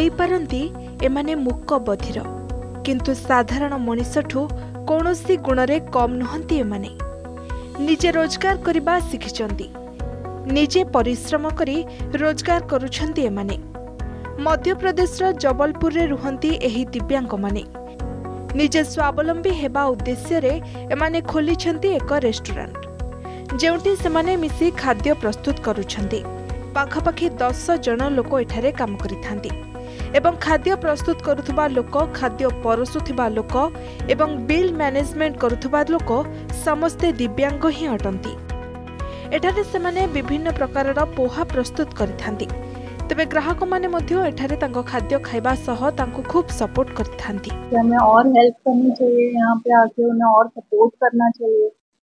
कहि पारंती एमाने मूक बधिर किंतु साधारण मनुष्यठू कौनसी गुणरे कम नुहंती एमाने। निजे रोजगार करबा शिखिचंती, निजे परिश्रम करी रोजगार करुछंती एमाने। मध्य प्रदेश जबलपुर रे रुहंती एही दिव्यांग माने निजे स्वावलंबी हेबा उद्देश्य रे एमाने खोलिछंती एक रेस्टोरेंट जेउटी सेमाने मिसी खाद्य प्रस्तुत करुछंती। पाखापाखि 10 जन लोक एठारे काम करिथांती एवं खाद्य प्रस्तुत करुथबा लोक, खाद्य परसुथबा लोक एवं बिल मैनेजमेंट करुथबा लोक समस्ते दिव्यांग ही अटंती। एठारे सेमाने विभिन्न प्रकारर पोहा प्रस्तुत करिथांती। तबे ग्राहक माने मध्य एठारे तांको खाद्य खाइबा सह तांको खूब सपोर्ट करथांती। हमें और हेल्प करनी चाहिए, यहाँ पे आके उन्हें और सपोर्ट करना चाहिए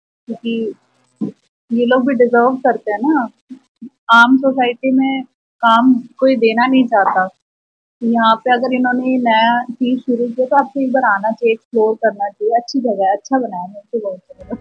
क्योंकि ये लोग भी डिजर्व करते हैं ना। आम सोसाइटी में काम कोई देना नहीं चाहता। यहाँ पे अगर इन्होंने नया चीज शुरू किया तो आपको एक बार आना चाहिए, एक्सप्लोर करना चाहिए। अच्छी जगह है, अच्छा बनाया है, बहुत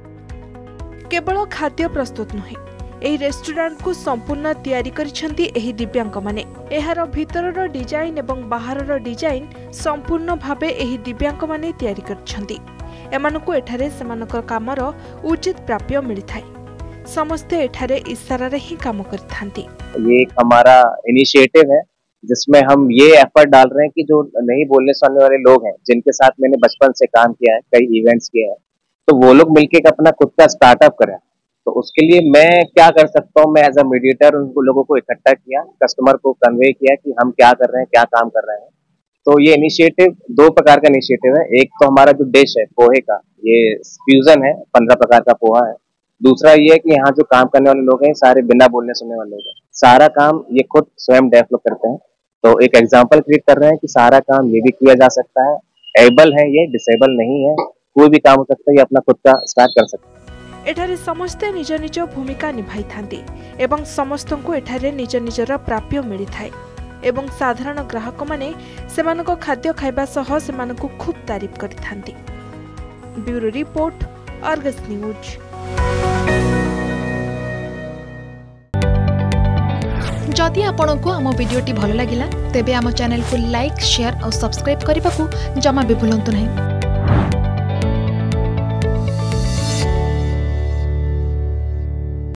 अच्छा। केवल खाद्य प्रस्तुत नुहे, एही रेस्टोरेंट को संपूर्ण तैयारी करिसेंती एही दिव्यांग माने। एहार भीतरर डिजाइन एवं बाहरर डिजाइन संपूर्ण भाबे एही दिव्यांग माने तैयारी करिसेंती। एमानकु एठारे सेमानकर कामर उचित प्राप्य मिलिथाय। समस्त एठारे इशारा रे ही काम करथांती। ये एक हमारा इनिशिएटिव है जिसमें हम ये एफर्ट डाल रहे हैं कि जो नहीं बोलने सुनने वाले लोग हैं, जिनके साथ मैंने बचपन से काम किया है, कई इवेंट्स किए हैं, तो वो लोग मिलके अपना खुद का स्टार्टअप करें। तो उसके लिए मैं क्या कर सकता हूँ, मैं एज अ मीडिएटर उनको लोगों को इकट्ठा किया, कस्टमर को कन्वे किया कि हम क्या कर रहे हैं, क्या काम कर रहे हैं। तो ये इनिशिएटिव 2 प्रकार का इनिशिएटिव है। एक तो हमारा जो डिश है पोहे का, ये फ्यूजन है, 15 प्रकार का पोहा है। दूसरा ये है कि यहाँ जो काम करने वाले लोग हैं सारे बिना बोलने सुनने वाले लोग हैं। सारा काम ये खुद स्वयं डेवलप करते हैं। तो एक एग्जाम्पल क्रिएट कर रहे हैं कि सारा काम ये भी किया जा सकता है। एबल है, ये डिसेबल नहीं है, कोई भी काम हो सकता है, ये अपना खुद का स्टार्ट कर सकता है। एठारे समस्ते निज निज भूमिका निभाई थांती एवं समस्तंको एठारे निज निजर प्राप्य मिली थाए एवं साधारण ग्राहक माने सेमानको खाद्य खाइबा सह सेमानको खूब तारीफ करिथांती। Bureau report, Argus news. जदि आपंक आम भिडी भल लगा तेब आम चैनल को लाइक, शेयर और सब्सक्राइब करने को जमा भी भूलु नहीं।